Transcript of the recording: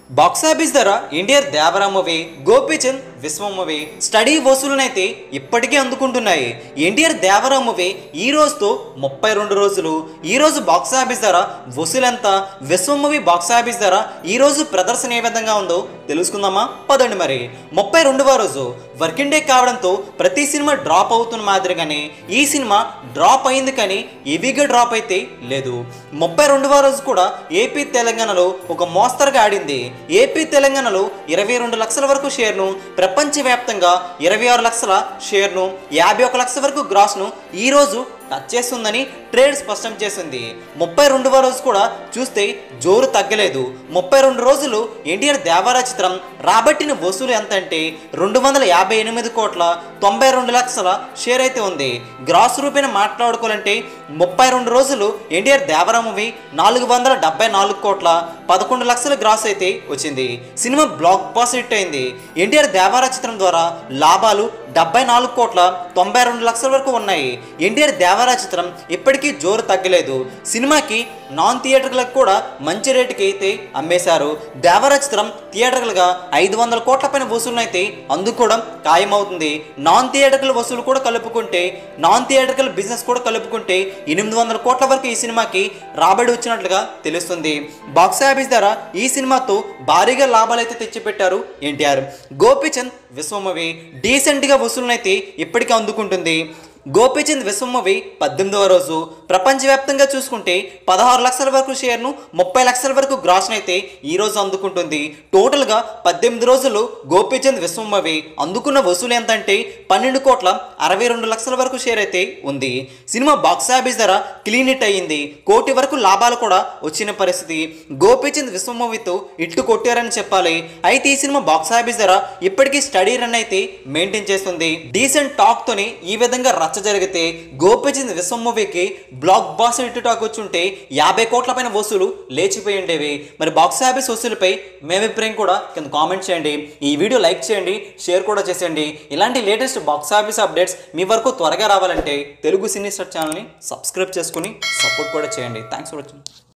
Box office ధర NTR Devara movie, Gopichand Viswam movie steady వసూలునైతే ఇప్పటికే అందుకుంటున్నాయి. ఎన్టీఆర్ దేవరా మూవీ ఈ రోజుతో 32 రోజులు. ఈ రోజు బాక్సాఫీస్ ధర వసూలు ఎంత, విశ్వం మూవీ బాక్సాఫీస్ ధర ఈ రోజు ప్రదర్శన ఏ విధంగా ఉందో తెలుసుకుందామా? పదండి. మరి 32వ రోజు వర్కింగ్ డే కావడంతో ప్రతి సినిమా డ్రాప్ అవుతున్న మాదిరిగానే ఈ సినిమా డ్రాప్ అయింది, కానీ హెవీగా డ్రాప్ అయితే లేదు. 32వ రోజు కూడా ఏపీ తెలంగాణలో ఒక మోస్తరుగా ఆడింది. ఏపీ తెలంగాణలో 22 లక్షల వరకు షేర్ను, ప్రపంచవ్యాప్తంగా 26 లక్షల షేర్ను, 51 లక్షల వరకు గ్రాస్ను ఈరోజు టచ్ చేస్తుందని ట్రేడ్ స్పష్టం చేసింది. 32వ రోజు కూడా చూస్తే జోరు తగ్గలేదు. 32 రోజులు ఎన్టీఆర్ దేవరా చిత్రం రాబట్టిన వసూలు ఎంత అంటే 258 కోట్ల 92 లక్షల షేర్ అయితే ఉంది. గ్రాస్ రూపేణ మాట్లాడుకోవాలంటే 32 రోజులు ఎన్టీఆర్ దేవరా మూవీ 474 కోట్ల 11 లక్షల గ్రాస్ అయితే వచ్చింది. సినిమా బ్లాక్ బాస్ హిట్ అయింది. ఎన్టీఆర్ దేవరా చిత్రం ద్వారా లాభాలు 74 కోట్ల 92 లక్షల వరకు ఉన్నాయి. ఎన్టీఆర్ దేవరా చిత్రం ఇప్పటికీ జోరు తగ్గలేదు. సినిమాకి నాన్ థియేటర్లకు కూడా మంచి రేటుకి అయితే అమ్మేశారు. దేవరా చిత్రం థియేటర్లుగా 500 కోట్ల పైన వసూలు అయితే అందుకోవడం ఖాయమవుతుంది. నాన్ థియేటర్ల వసూలు కూడా కలుపుకుంటే, నాన్ థియేటర్ల బిజినెస్ కూడా కలుపుకుంటే 800 కోట్ల వరకు ఈ సినిమాకి రాబడి వచ్చినట్లుగా తెలుస్తుంది. బాక్సాఫీస్ ధర ఈ సినిమాతో భారీగా లాభాలు అయితే తెచ్చిపెట్టారు ఎన్టీఆర్. గోపీచంద్ విశ్వం మూవీ డీసెంట్గా వసూలునైతే ఇప్పటికీ అందుకుంటుంది. గోపీచంద్ విశ్వం మూవీ 18వ రోజు ప్రపంచవ్యాప్తంగా చూసుకుంటే 16 లక్షల వరకు షేర్ను, 30 లక్షల వరకు గ్రాస్ను అయితే ఈరోజు అందుకుంటుంది. టోటల్గా 18 రోజులు గోపీచంద్ విశ్వం మూవీ అందుకున్న వసూలు ఎంత అంటే 12 కోట్ల 62 లక్షల వరకు షేర్ అయితే ఉంది. సినిమా బాక్సాఫీస్ ధర క్లీన్ హిట్ అయ్యింది. కోటి వరకు లాభాలు కూడా వచ్చిన పరిస్థితి. గోపీచంద్ విశ్వం మూవీతో ఇట్టు కొట్టారని చెప్పాలి. అయితే ఈ సినిమా బాక్సాఫీస్ ధర ఇప్పటికీ స్టడీ రన్ అయితే మెయింటైన్ చేస్తుంది. డీసెంట్ టాక్ తోని ఈ విధంగా జరిగితే గోపీచంద్ విశ్వం మూవీకి బ్లాక్ బాస్ హిట్ టాక్ వచ్చుంటే 50 కోట్ల పైన వసూలు లేచిపోయి ఉండేవి. మరి బాక్సాఫీస్ వసూలుపై మీ అభిప్రాయం కూడా కింద కామెంట్ చేయండి. ఈ వీడియో లైక్ చేయండి, షేర్ కూడా చేసేయండి. ఇలాంటి లేటెస్ట్ బాక్సాఫీస్ అప్డేట్స్ మీ వరకు త్వరగా రావాలంటే తెలుగు సినీ స్టార్ ఛానల్ని సబ్స్క్రైబ్ చేసుకుని సపోర్ట్ కూడా చేయండి. Thanks for watching.